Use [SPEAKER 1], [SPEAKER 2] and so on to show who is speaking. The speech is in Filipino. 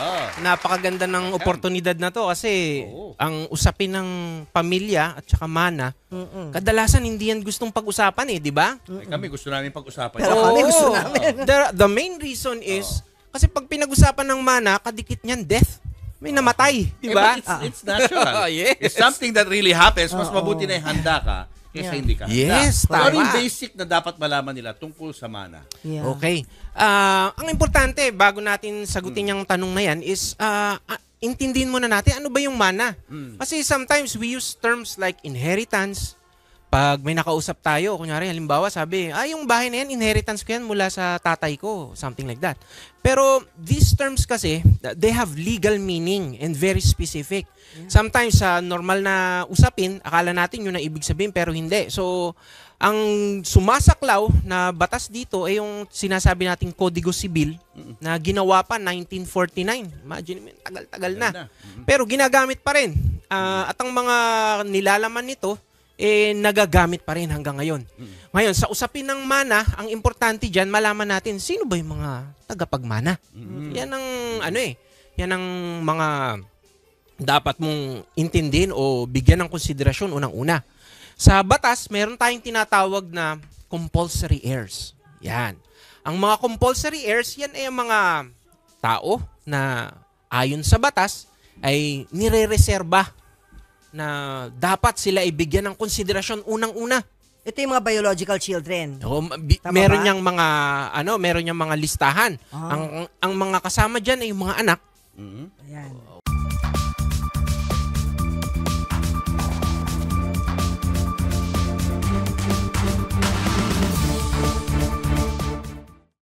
[SPEAKER 1] Napakaganda ng oportunidad na to kasi ang usapin ng pamilya at saka mana, kadalasan hindi yan gustong pag-usapan di ba?
[SPEAKER 2] Kami gusto namin pag-usapan.
[SPEAKER 3] Pero kami gusto namin.
[SPEAKER 1] The main reason is, kasi pag pinag-usapan ng mana, kadikit niyan death. May namatay, di ba?
[SPEAKER 2] It's natural.
[SPEAKER 1] Yes.
[SPEAKER 2] It's something that really happens. Mas mabuti na handa ka kaysa hindi ka handa.
[SPEAKER 1] Yes,
[SPEAKER 2] So, ano
[SPEAKER 1] tama.
[SPEAKER 2] yung basic na dapat malaman nila tungkol sa mana?
[SPEAKER 3] Yeah.
[SPEAKER 1] Okay. Ang importante, bago natin sagutin yung tanong na yan, is intindihin muna natin ano ba yung mana. Kasi sometimes we use terms like inheritance. Pag may nakausap tayo, kunyari, halimbawa, sabi, yung bahay na yan, inheritance ko yan mula sa tatay ko, something like that. Pero these terms kasi, they have legal meaning and very specific. Sometimes sa normal na usapin, akala natin yun ang ibig sabihin, pero hindi. So, ang sumasaklaw na batas dito ay yung sinasabi nating Kodigo Sibil na ginawa pa 1949. Imagine, tagal-tagal na. Pero ginagamit pa rin. At ang mga nilalaman nito, nagagamit pa rin hanggang ngayon. Ngayon, sa usapin ng mana, ang importante dyan, malaman natin, sino ba yung mga tagapagmana? Yan ang, yan ang mga dapat mong intindihin o bigyan ng konsiderasyon unang-una. Sa batas, meron tayong tinatawag na compulsory heirs. Yan. Ang mga compulsory heirs, yan ay ang mga tao na ayon sa batas ay nire-reserba na dapat sila ibigyan ng konsiderasyon unang-una.
[SPEAKER 3] Ito yung mga biological children.
[SPEAKER 1] Meron niyang mga meron niyang mga listahan. Ang mga kasama diyan ay yung mga anak.
[SPEAKER 3] Ayan.